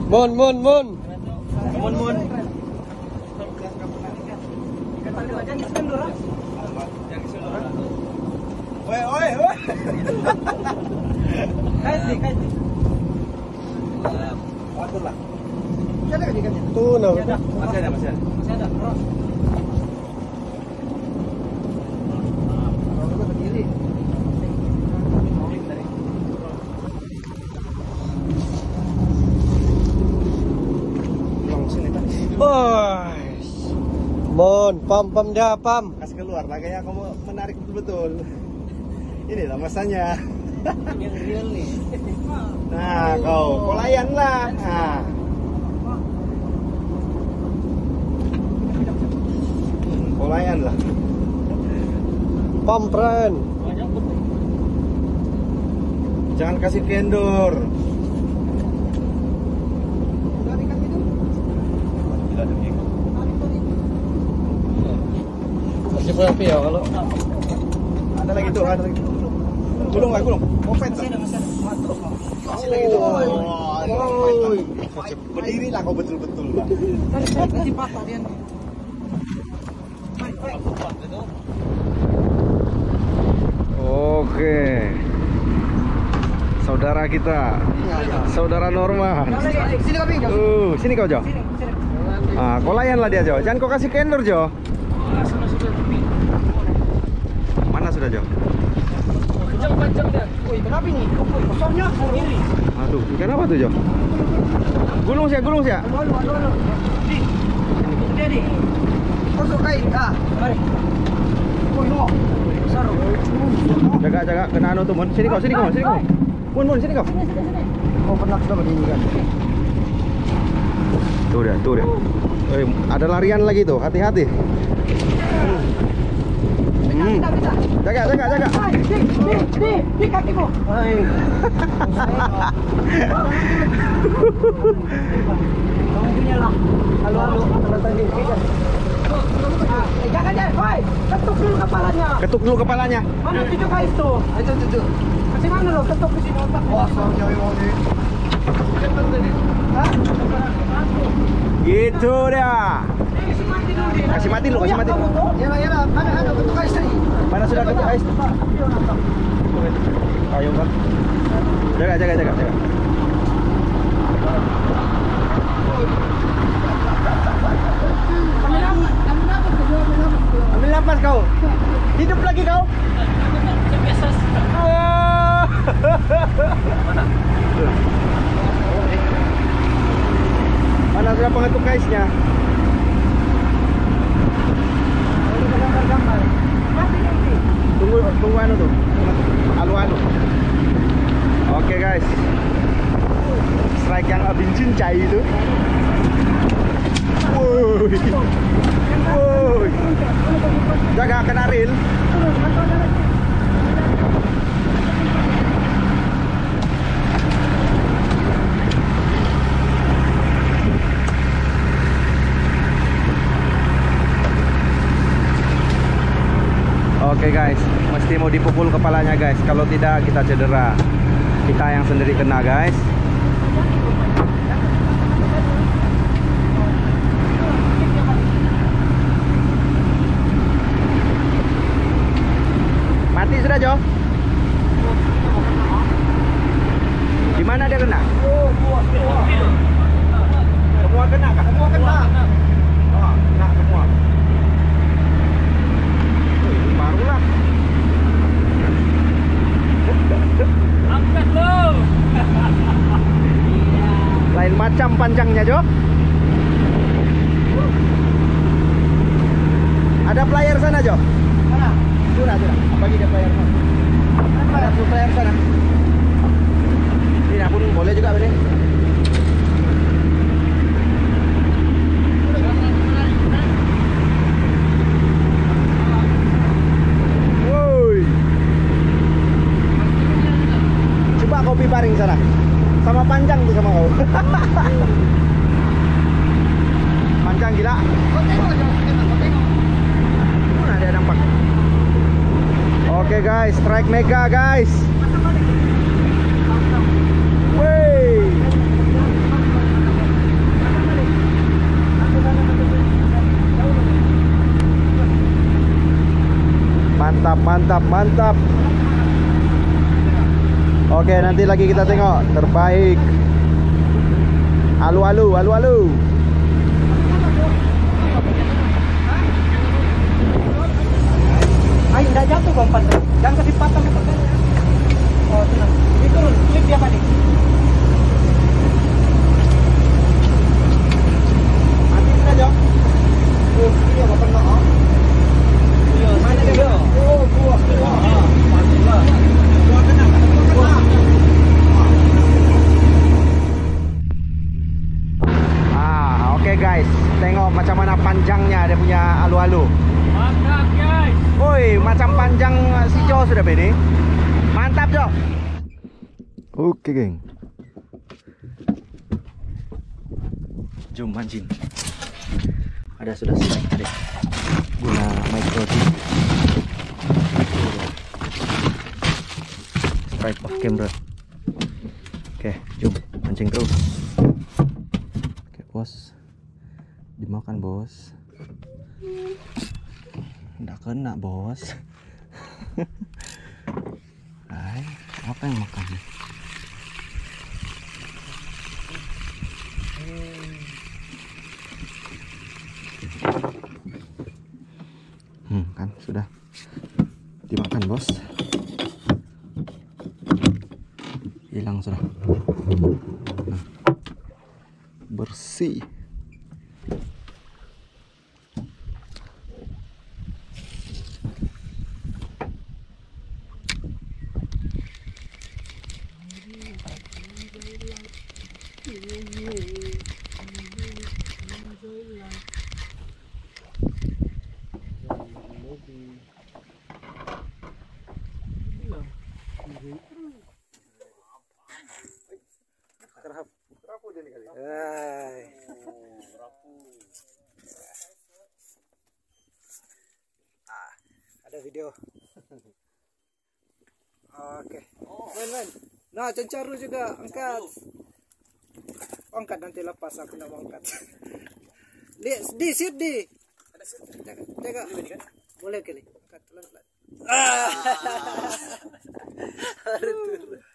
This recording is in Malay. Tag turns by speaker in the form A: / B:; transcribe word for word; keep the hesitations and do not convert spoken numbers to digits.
A: Mun, mun, mun.
B: Mun, mun. Oi, oi, oi. Kasih, kasih. Waduh lah. Masih ada kan ikannya?
A: Tuh, no.
B: Masih ada, masih ada, masih ada. Masih ada.
A: Oh, mon, pam, pam dah, pam.
B: Kasih keluar, makanya kamu menarik betul-betul. Inilah masanya. Yang real nih. Nah, kau pelayan lah. Nah. Pelayan lah.
A: Pam, friend.
B: Jangan kasih kendor.
A: Masih berapa ya kalau?
B: Ada lagi tuh, ada lagi. Gulung lah, gulung. Kopet. Masih ada, masih ada. Masih lagi tuh. Oh, berdiri lah kau betul-betul lah.
C: Tadi patah dia nih.
A: Oke. Saudara kita. Saudara Norman.
C: Sini kau pinjam.
A: Uh, sini kau, Jo. Ah, kau layan lah dia, Jo. Jangan kau kasih kendor, Jo. Mana sudah, Jo?
C: Panjang-panjang dia. Woi, kenapa ini? Kosongnya sendiri.
A: Aduh, ikan apa tuh, Jo? Gulung sih, gulung sih.
C: Aduh, aduh, aduh, aduh. Di. Dia di. Kosong kain. Ah, mari. Woi, no. Saru.
A: Jaga, jaga, kena anu tuh, Mon. Sini kau, sini kau, sini kau. Mon, Mon, sini kau.
C: Oh, pernah sudah begini kan.
A: Tuh dia, tuh dia. Eh, ada larian lagi tuh, hati-hati. Hmm. Jaga, jaga, jaga.
C: Di, di, di, di kakiku. Hai. Kamu punya lah. Halo, halo. Kalau tadi ikan. Eh, jangan jangan, woi. Ketuk dulu kepalanya.
A: Ketuk dulu kepalanya.
C: Mana tujuh kali itu? Itu tujuh. Kasih mana lo? Ketuk di sini otak. Wah, soalnya ini. Hah?
A: Gitu dia. Kasih mati dulu, kasih mati.
C: Ya, ya, mana ada ketuk ais tadi?
A: Mana sudah ketuk ais? Ayo, Bang. Jaga, jaga, jaga, jaga. Ambil nafas kau. Hidup lagi kau. Oh. Mana sudah pengetuk kaisnya? Tunggu, tunggu anu tuh. Alu-alu. Oke, guys. Strike yang Abin cincai itu. Woi. Woi. Jaga kena reel. Oke guys, mesti mau dipukul kepalanya guys. Kalau tidak kita cedera. Kita yang sendiri kena guys. Mati sudah, Jo? Di mana dia kena? Semua kena kah? Semua kena. Oh, kena semua. Barulah. Angkat lo. Lain macam panjangnya, Jo. Ada player sana, Jo.
C: Mana?
A: Sudah, sudah. Bagi dia player sana. Ada full player sana. Ini pun boleh juga ini. Woi. Coba kopi paring sana. Sama panjang tuh sama kau. Panjang gila.
C: Kau tengok aja, kau tengok.
A: Mana dia nampak? Oke guys, strike mega guys. Wey. Mantap, mantap, mantap. Oke, nanti lagi kita tengok terbaik. Alu-alu, alu-alu.
C: Ay, enggak jatuh kok umpan. Jangan kasih patah ke pegang. Oh, tenang. Ini turun. Slip dia panik. Mati saja. Oh, iya apa kena? Iya, mana dia? Oh, buah. Ah, mati lah. Buah kena, buah kena.
A: Ah, oke guys. Tengok macam mana panjangnya dia punya alu-alu.
C: Mantap, guys.
A: Woi, macam panjang si Jo sudah ini. Mantap, Jo. Oke, geng. Jom mancing. Ada sudah strike tadi. Guna micro jig. Strike off camera. Oke, jom mancing terus. Oke, bos. Dimakan, bos. Nggak kena, bos. Hai, apa yang makan? Hmm, kan sudah dimakan, bos. Hilang sudah. Nah, bersih.
C: Ah, ada video. Oke. Men, men. Nah, cencaru juga angkat. Angkat nanti lepas aku nak angkat. Di, di, sit di. Jaga, jaga. Boleh kali. Angkat pelan-pelan. Ah.